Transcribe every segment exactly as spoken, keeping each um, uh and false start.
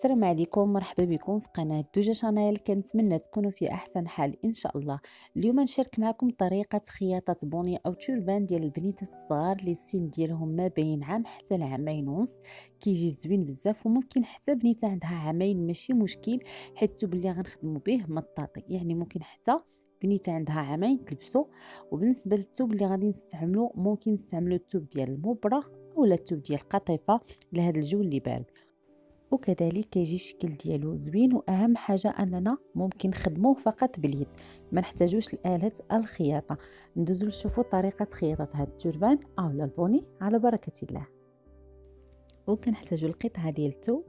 السلام عليكم، مرحبا بكم في قناة دوجا شانيل. كنتمنى تكونوا في احسن حال ان شاء الله. اليوم نشارك معكم طريقة خياطة بوني او توربان ديال البنيتات الصغار اللي السن ديالهم ما بين عام حتى لعامين ونص. كيجي زوين بزاف، وممكن حتى بنيته عندها عامين ماشي مشكل، حيت الثوب اللي غنخدموا به مطاطي، يعني ممكن حتى بنيته عندها عامين تلبسو. وبالنسبه للثوب اللي غادي نستعملو، ممكن نستعملو الثوب ديال المبره اولا الثوب ديال القطيفه لهذا الجو اللي بارد، وكذلك كيجي الشكل ديالو زوين. واهم حاجه اننا ممكن نخدموه فقط باليد، ما نحتاجوش لآلة الخياطه. ندوزو نشوفوا طريقه خياطه هذا التوربان اولا البوني على بركه الله. وكنحتاجو القطعه ديال الثوب،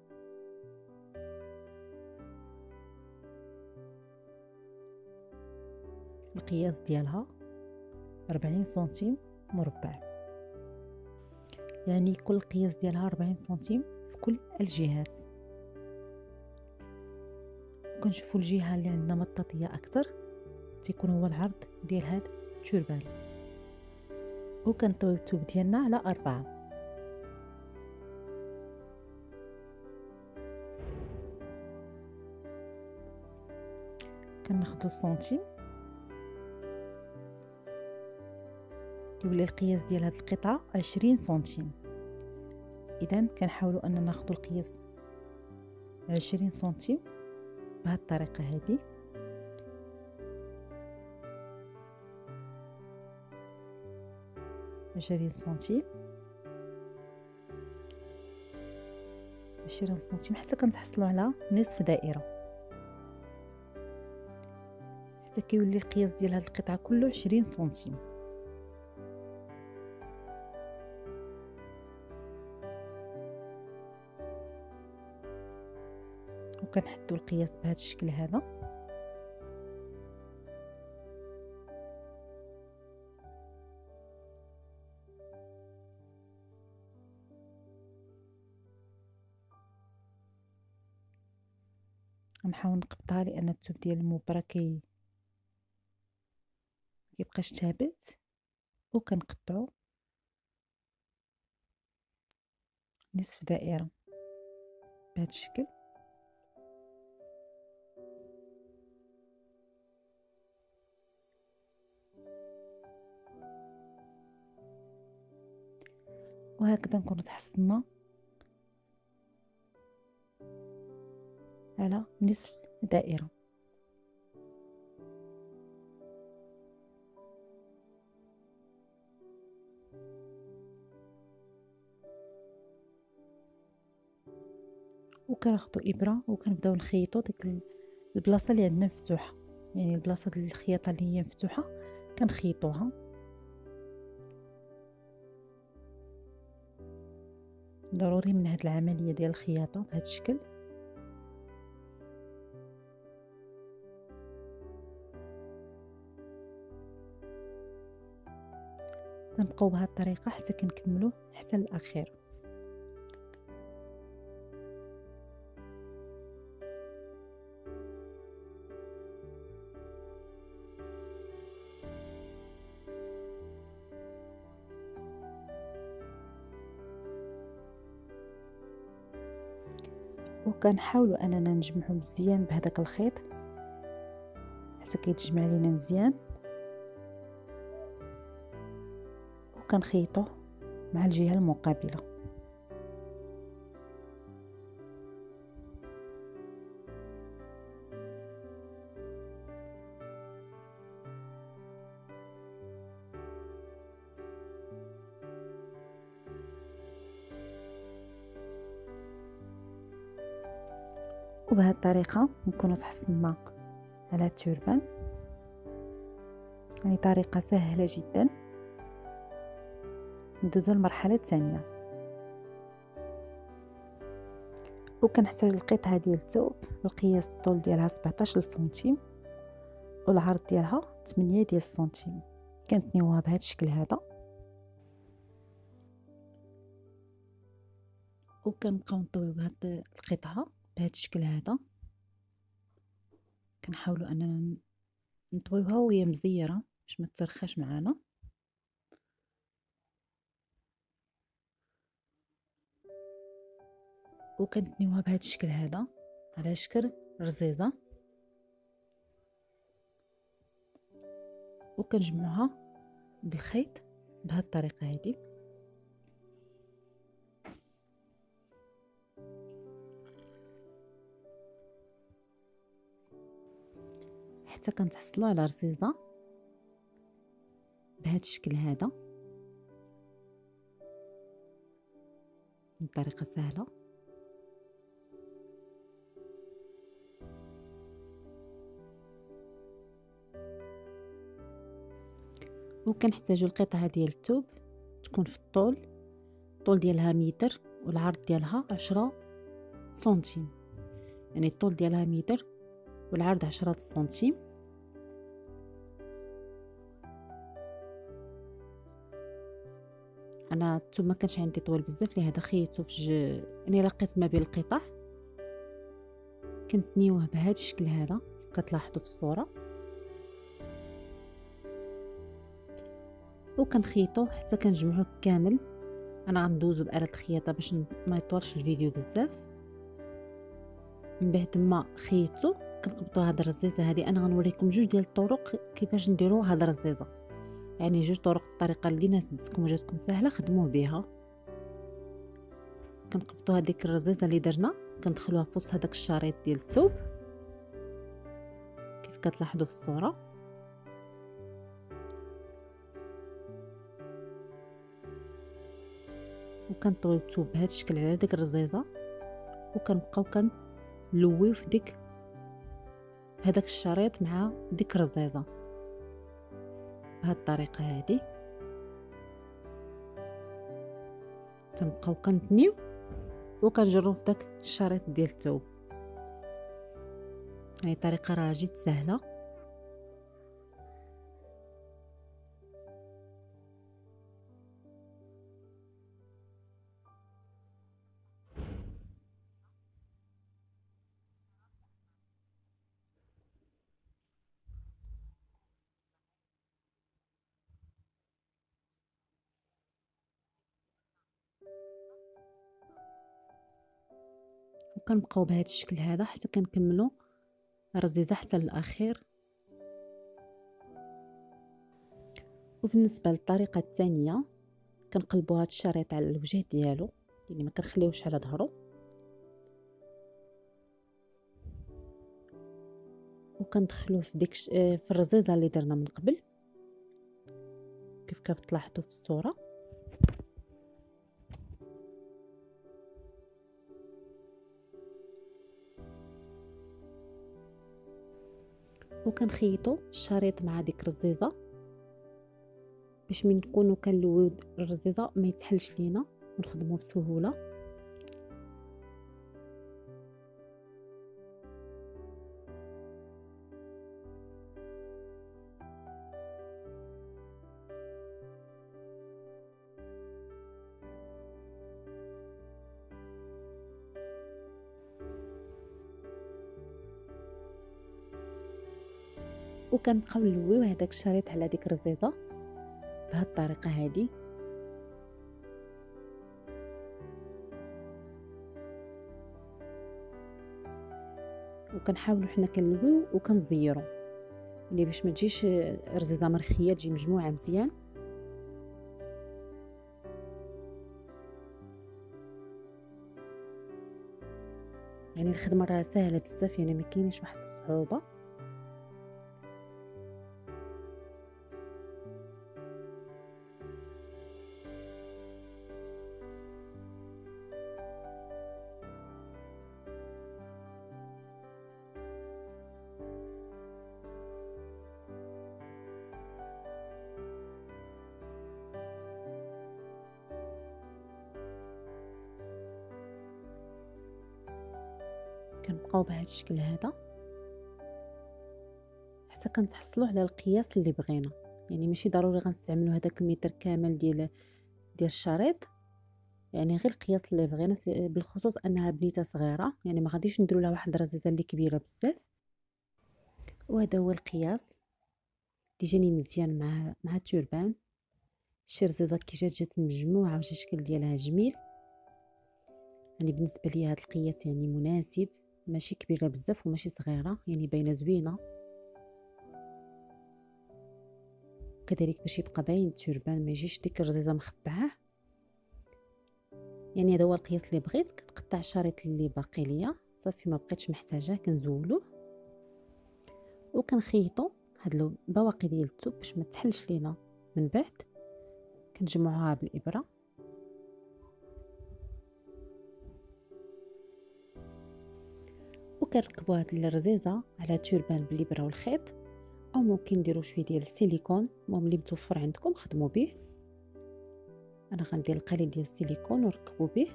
القياس ديالها أربعين سنتيم مربع، يعني كل قياس ديالها أربعين سنتيم في كل الجهات. كنشوفوا الجهه اللي عندنا مطاطيه اكثر تيكون هو العرض ديال هذا التوربان. وكنطويو الثوب ديالنا على أربعة. كناخدو السنتيم، كيولي القياس ديال هاد القطعه عشرين سنتيم. اذا كنحاولوا اننا ناخدو القياس عشرين سنتيم بهاد الطريقه هذه. عشرين سنتيم، عشرين سنتيم حتى كنتحصلوا على نصف دائره، حتى كيولي القياس ديال هاد القطعه كله عشرين سنتيم. وكنحدو القياس بهذا الشكل هذا. غنحاول نقبطها لان الثوب ديال المبره كي كيبقاش ثابت. وكنقطعو نصف دائره بهذا الشكل. وهكذا نكون تحصلنا على نصف دائرة. وكناخدو ابره وكنبداو نخيطو ديك البلاصه اللي عندنا مفتوحه، يعني البلاصه ديال الخياطه اللي هي مفتوحه كنخيطوها. ضروري من هاد العمليه ديال الخياطه بهذا الشكل. كنبقاو بهذه الطريقه حتى كنكملو حتى الاخير. وكنحاولوا اننا نجمعوا مزيان بهذاك الخيط حتى كيتجمع لينا مزيان، وكنخيطوه مع الجهه المقابله. وبهذه الطريقه نكونوا تحصلنا على التوربان. يعني طريقه سهله جدا. ندوزو للمرحله الثانيه. وكنحتاج القطعه ديال الثوب، القياس الطول ديالها سبعطاش سنتيم والعرض ديالها ثمانية ديال السنتيم. كنتنيوها بهذا الشكل هذا. وكنبقاو نطويو بهاد القطعه بهذا الشكل هذا. كنحاولوا اننا نطويوها وهي مزيره باش ما ترخاش معانا. وكنتنيوها بهذا الشكل هذا على شكل رزيزه، وكنجمعوها بالخيط بهذه الطريقه هذه. حتى كنتحصلوا على رزيزه بهذا الشكل هذا بطريقه سهله. وكنحتاجوا القطعه ديال الثوب تكون في الطول، الطول ديالها متر والعرض ديالها عشرة سنتيم، يعني الطول ديالها متر والعرض عشرة سنتيم. انا الثوب ما كانش عندي طويل بزاف لهذا خيطته في ج... يعني لقيت ما بين القطع. كنتنيوه بهذا الشكل هذا كتلاحظوا في الصوره، وكنخيطوه حتى كنجمعوه كامل. انا غندوزو بآلة الخياطه باش ما يطولش الفيديو بزاف. من بعد ما خيطو كنقبطوا هاد الرزيزه هذه. انا غنوريكم جوج ديال الطرق كيفاش نديروا هاد الرزيزه، يعني جوج طرق، الطريقه اللي ناسبتكم وجاتكم سهله خدموه بها. كنقبطوا هذيك الرزيزه اللي درنا كندخلوها في وسط هذاك الشريط ديال الثوب كيف كتلاحظوا في الصوره، وكنطويو الثوب بهذا الشكل على ديك الرزيزه، وكنبقاو كنلويو في ديك هذاك الشريط مع ديك الرزيزه بهذه الطريقه هذه. تنبقاو كنتنيو وكنجرو في داك الشريط ديال الثوب. يعني طريقه راه جد سهله. وكنبقاو بهذا الشكل هذا حتى كنكملوا الرزيزه حتى للاخير. وبالنسبه للطريقه الثانيه كنقلبوا هذا الشريط على الوجه ديالو، يعني ما كنخليوش على ظهره، وكندخلوه في ديك في الرزيزه اللي درنا من قبل كيف كتلاحظوا في الصوره. وكنخيطوا الشريط مع ديك الرزيزه باش من نكونوا كنلويو الرزيزه ما يتحلش لينا ونخدموا بسهوله. وكنبقاو نلويو هذاك الشريط على ديك الرزيزه بهذه الطريقه هذه. وكنحاولوا حنا كنلويو وكنزيروا، يعني باش ما تجيش رزيزه مرخيه، تجي مجموعه مزيان. يعني الخدمه راه سهله بزاف، يعني ما كاينش واحد الصعوبه. كنبقاو بهذا الشكل هذا حتى كنتحصلوا على القياس اللي بغينا. يعني ماشي ضروري غنستعملوا هذاك المتر كامل ديال ديال الشريط، يعني غير القياس اللي بغينا، بالخصوص انها بنيته صغيره، يعني ما غاديش نديروا لها واحد الرزيزه اللي كبيره بزاف. وهذا هو القياس اللي جاني مزيان مع مع التوربان. شي رزيزه كي جات جات مجموعه وجا الشكل ديالها جميل. يعني بالنسبه لي هذا القياس يعني مناسب، ماشي كبيره بزاف وماشي صغيره، يعني باينه زوينه. كذلك باش يبقى باين التربان ما يجيش ديك الرزيزه مخبعه. يعني هذا هو القياس اللي بغيت. كنقطع الشريط اللي باقي ليا صافي، ما بقيتش محتاجاه كنزولوه وكنخيطوا هاد البواقي ديال الثوب باش ما تحلش لينا. من بعد كنجمعوها بالابره وكنركبوا هاد الرزيزه على تربان بالابره والخيط، او ممكن نديروا شويه ديال السيليكون، المهم اللي متوفر عندكم خدموا به. انا غندير القليل ديال السيليكون ونركبوا به.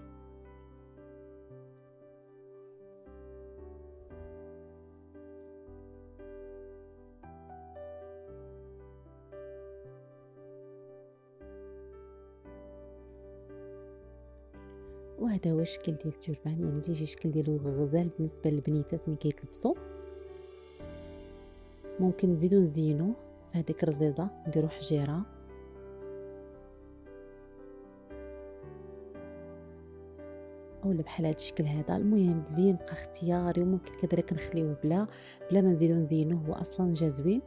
وهذا هو الشكل ديال التربان، يعني تيجي الشكل ديالو غزال بالنسبه للبنيتات ملي كيتلبسوا. ممكن نزيدو نزينوه في هذيك الرزيزه، نديرو حجيره اولا بحال هذا الشكل هذا. المهم التزيين بقى اختياري، وممكن كذلك نخليوه بلا بلا ما نزيدو نزينوه، هو اصلا جا زوين.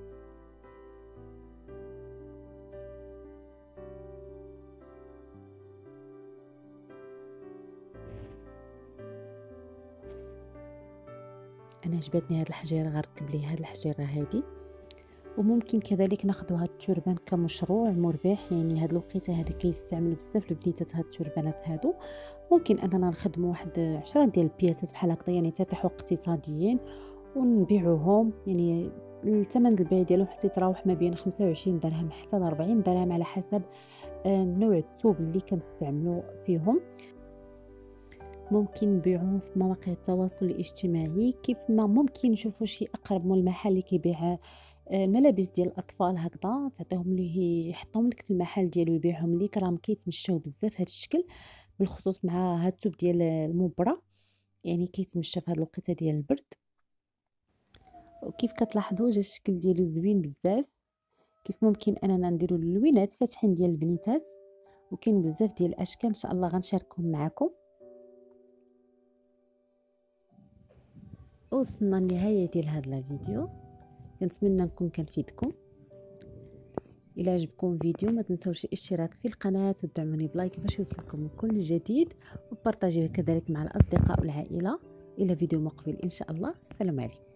انا عجبتني هاد الحجيره، غنركب ليه هاد الحجيره هادي. وممكن كذلك ناخذ هاد التربان كمشروع مربح، يعني هاد الوقيته هادي كيستعملوا بزاف البنيتات هاد التربانات هادو. ممكن اننا نخدموا واحد عشرة ديال البياسات بحال هكذا، يعني تيطيحوا اقتصاديين ونبيعوهم. يعني الثمن البيع ديالهم حتى يتراوح ما بين خمسة وعشرين درهم حتى ل أربعين درهم على حسب نوع الثوب اللي كنستعملوا فيهم. ممكن نبيعوهم في مواقع التواصل الاجتماعي، كيف ما ممكن نشوفوا شي اقرب من المحل اللي كيبيع الملابس ديال الاطفال هكذا، تعطيهم ليه يحطهم لك في المحل ديالو يبيعهم ليك. راهم كيتمشاو بزاف هذا الشكل، بالخصوص مع هاد الثوب ديال المبره، يعني كيتمشى في هاد الوقيته ديال البرد. وكيف كتلاحظوا جا الشكل ديالو زوين بزاف. كيف ممكن اننا نديروا اللوينات فاتحين ديال البنيتات، وكاين بزاف ديال الاشكال ان شاء الله غنشاركهم معكم. وصلنا للنهايه ديال هذا الفيديو، كنتمنى نكون كنفيدكم. الى عجبكم الفيديو ما تنسوش الاشتراك في القناه وتدعموني بلايك باش يوصلكم كل جديد، وبارطاجيوه كذلك مع الاصدقاء والعائله. الى فيديو مقبل ان شاء الله. السلام عليكم.